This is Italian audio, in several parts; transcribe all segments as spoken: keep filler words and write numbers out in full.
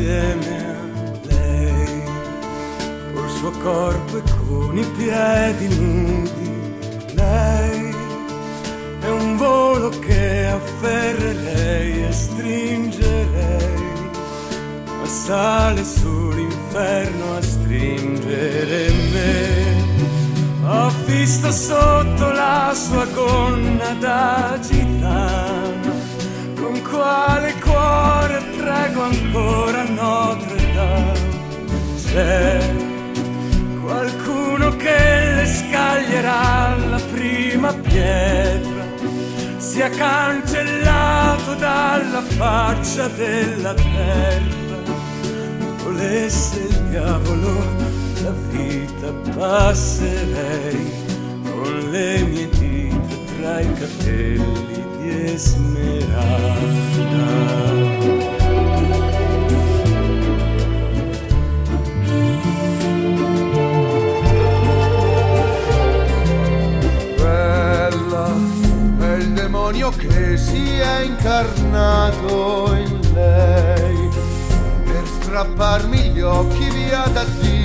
insieme a lei, col suo corpo e con i piedi nudi. Lei è un volo che afferrerei e stringerei, ma sale sull'inferno a stringere me. Ho visto sotto la sua gonna da gitana, con quale cuore prego ancora Notre Dame. C'è qualcuno che le scaglierà la prima pietra, sia cancellato dalla faccia della terra. Volesse il diavolo la vita passerei, con le mie dita tra i capelli di Esmeralda. Bella è il demonio che si è incarnato in lei per strapparmi gli occhi via da Dio.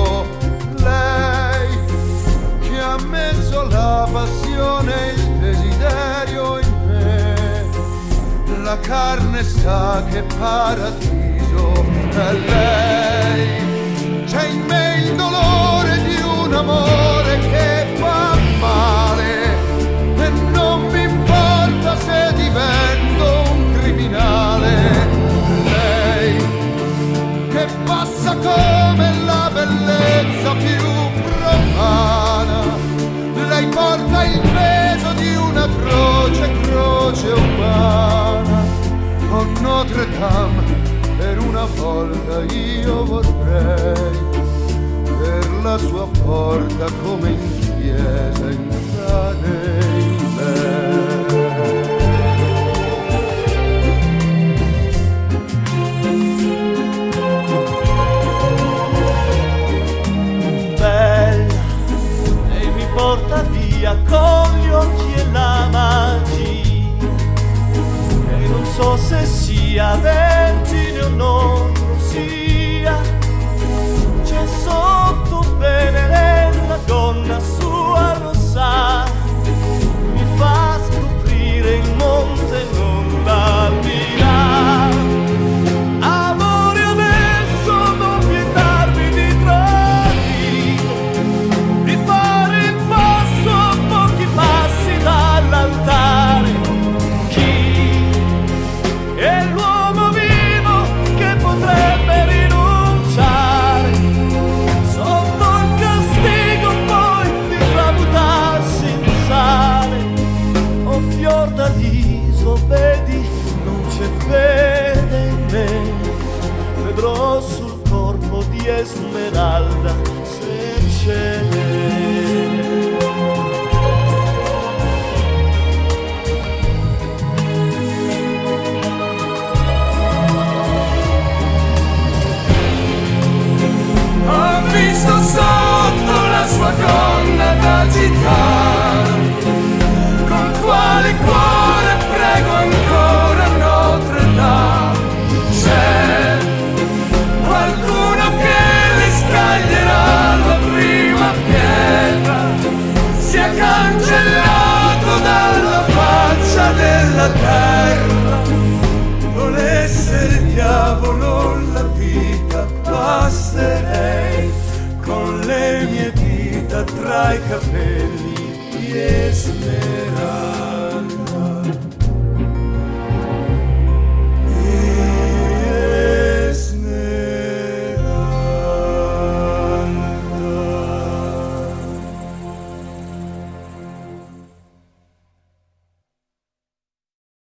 Lei che ha messo la passione e il desiderio in me, la carne sa che paradiso è lei. C'è in me il dolore di un amore che fa male e non mi importa se divento un criminale. Lei che passa come la bellezza più profana, lei porta il peso di una croce, croce umana. Oh Notre Dame, per una volta io vorrei per la sua porta come in chiesa entrare in lei. Porta via con gli occhi e la magia, e non so se sia vergine o non lo sia. C'è sotto Venere la donna sua rossa, mi fa scoprire il monte non l'aldilà. Amore adesso non vietarmi di tradire, di fare il passo pochi passi dall'altare. Chi è l'uomo vivo che potrebbe rinunciare sotto il castigo poi di tramutarsi in sale? Oh fior d'Aliso, vedi, non c'è fede in me, vedrò sul corpo di Esmeralda se ce n'è. Ho visto sotto la sua gonna da gitana, con quale cuore prego ancora Notre Dame. C'è qualcuno che le scaglierà la prima pietra, sia cancellato dalla faccia della terra. Volesse il diavolo la vita passerei, con le mie dita tra i capelli di Esmeralda.